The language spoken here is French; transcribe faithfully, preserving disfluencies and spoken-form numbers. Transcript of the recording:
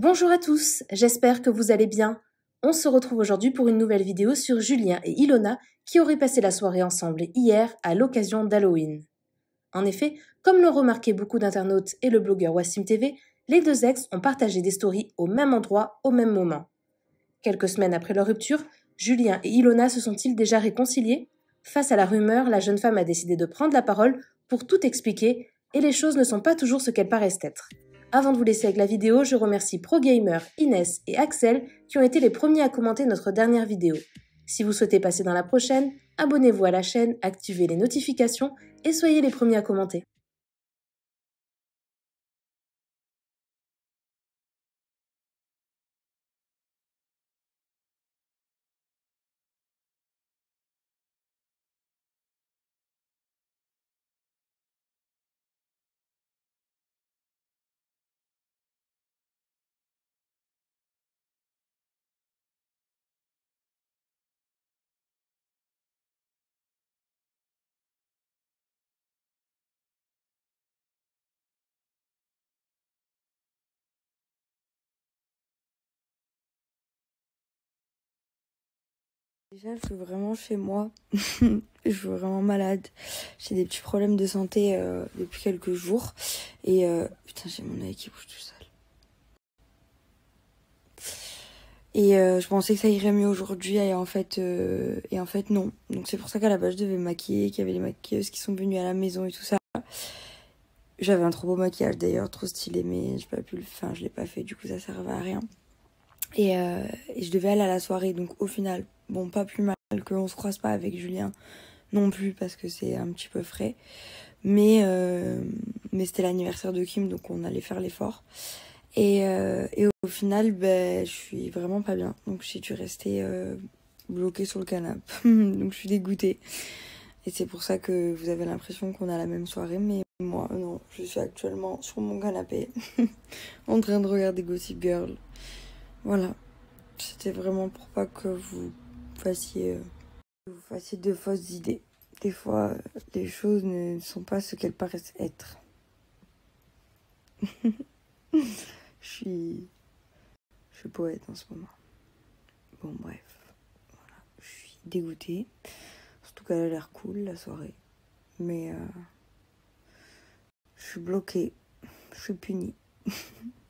Bonjour à tous, j'espère que vous allez bien. On se retrouve aujourd'hui pour une nouvelle vidéo sur Julien et Ilona qui auraient passé la soirée ensemble hier à l'occasion d'Halloween. En effet, comme l'ont remarqué beaucoup d'internautes et le blogueur Wassim T V, les deux ex ont partagé des stories au même endroit, au même moment. Quelques semaines après leur rupture, Julien et Ilona se sont-ils déjà réconciliés? Face à la rumeur, la jeune femme a décidé de prendre la parole pour tout expliquer et les choses ne sont pas toujours ce qu'elles paraissent être. Avant de vous laisser avec la vidéo, je remercie ProGamer, Inès et Axel qui ont été les premiers à commenter notre dernière vidéo. Si vous souhaitez passer dans la prochaine, abonnez-vous à la chaîne, activez les notifications et soyez les premiers à commenter. Déjà, je suis vraiment chez moi. Je suis vraiment malade. J'ai des petits problèmes de santé euh, depuis quelques jours. Et euh, putain, j'ai mon œil qui bouge tout seul. Et euh, je pensais que ça irait mieux aujourd'hui. Et en fait, euh, et en fait non. Donc c'est pour ça qu'à la base, je devais me maquiller, qu'il y avait les maquilleuses qui sont venues à la maison et tout ça. J'avais un trop beau maquillage d'ailleurs, trop stylé, mais j'ai pas pu le faire. Enfin, je l'ai pas fait. Du coup, ça servait à rien. Et, euh, et je devais aller à la soirée. Donc au final, bon, pas plus mal qu'on se croise pas avec Julien non plus parce que c'est un petit peu frais. Mais, euh, mais c'était l'anniversaire de Kim, donc on allait faire l'effort. Et, euh, et au final, ben, je suis vraiment pas bien. Donc j'ai dû rester euh, bloquée sur le canapé. Donc je suis dégoûtée. Et c'est pour ça que vous avez l'impression qu'on a la même soirée. Mais moi, non, je suis actuellement sur mon canapé en train de regarder Gossip Girl. Voilà. C'était vraiment pour pas que vous fassiez, euh, que vous fassiez de fausses idées. Des fois, euh, les choses ne sont pas ce qu'elles paraissent être. Je suis... Je suis poète en ce moment. Bon, bref. Voilà. Je suis dégoûtée. Surtout qu'elle a l'air cool, la soirée. Mais euh, je suis bloquée. Je suis punie.